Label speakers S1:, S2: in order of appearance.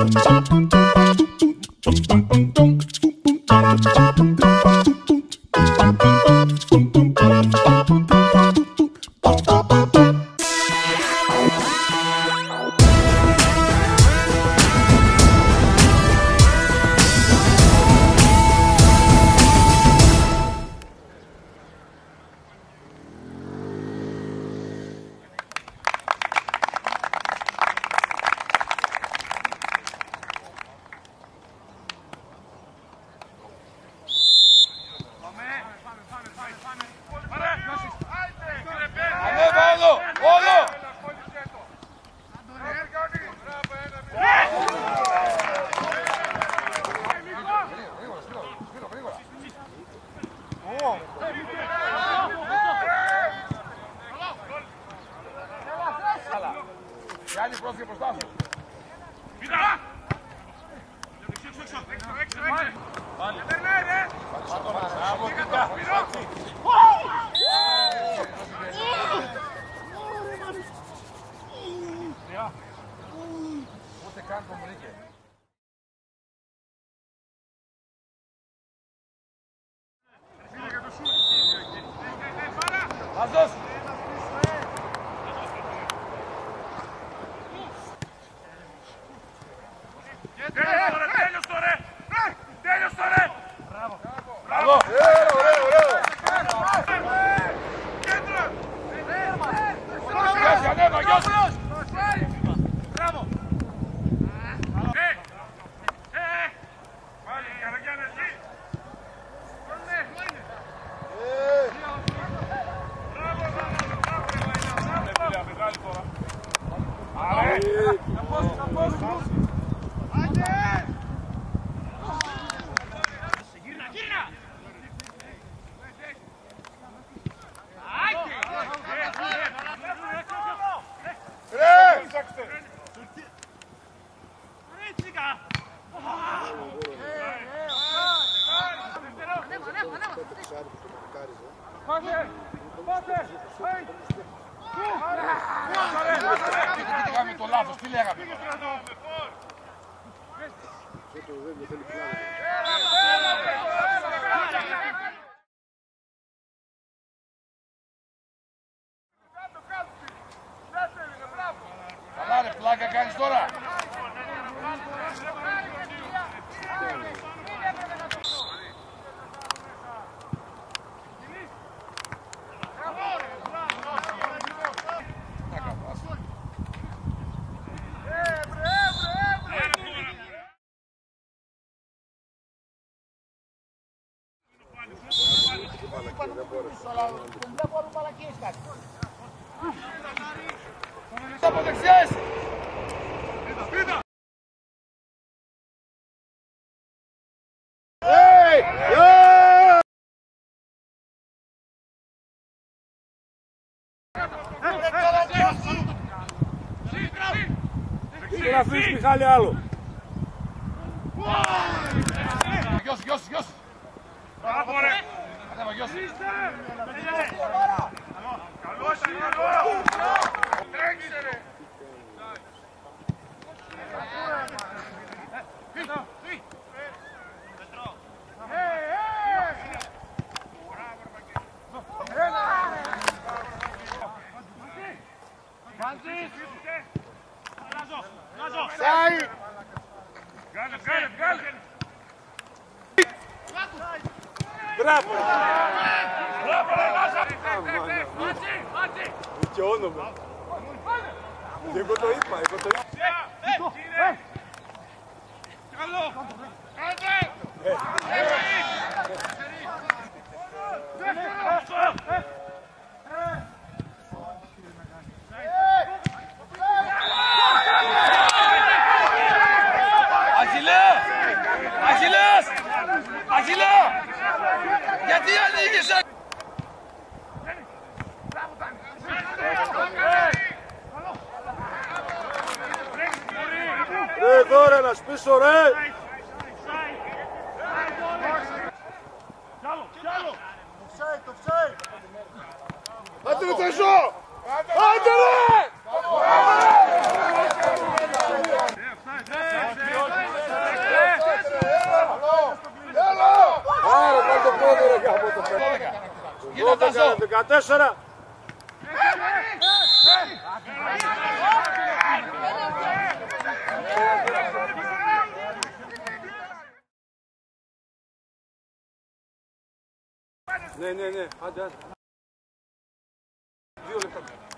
S1: Γιάννη, πρόσφυγε μπροστά σου.
S2: Πήρα! Έξω. Πάλι.
S1: Ούτε καν τον βρήκε. Λάζος!
S2: Τέλειος τώρα! Μπράβο!
S1: Ωραίο!
S2: Κέντρο!
S1: Γιώση, ανέβα, Γιώση!
S2: Μπράβο! Πάλι, Καραγιάννη, εσύ! Μπράβο! Μεγάλη τώρα!
S1: Τι κάνουμε το λάθος, τι λέγαμε. Καλά ρε, πλάκα κάνεις τώρα. Από δεξιές!
S3: Τι να αφήσεις Μιχάλη άλλο.
S1: Γιώση!
S2: Μπράβο ρε!
S1: Ανέβα Γιώση!
S2: Καλώς είναι! Τρέξε ρε!
S1: Σάι!
S2: Βγάλε!
S3: Μπράβο!
S2: Μάτσι!
S3: Και όνομα. Εγώ το είπα.
S2: Καλό!
S1: Αχιλλέα! Γιατί ανοίγεσαι!
S3: Ρε δώρα να σπίσω ρε! Το ψάει! Άντε ρε Τεζό! Άντε ρε! τώρα και από το
S1: 12. Κοίτα Τάσο.
S3: 14. Ναι, άντε. 2 λεπτά.